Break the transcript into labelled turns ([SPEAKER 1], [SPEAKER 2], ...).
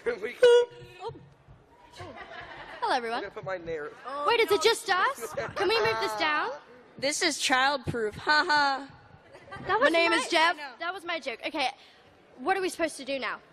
[SPEAKER 1] Hello, everyone.
[SPEAKER 2] I'm gonna put my nair.
[SPEAKER 1] Wait, is it just us? Can we move this down?
[SPEAKER 3] This is childproof. Haha.
[SPEAKER 1] My name is Jeff. That was my joke. Okay, what are we supposed to do now?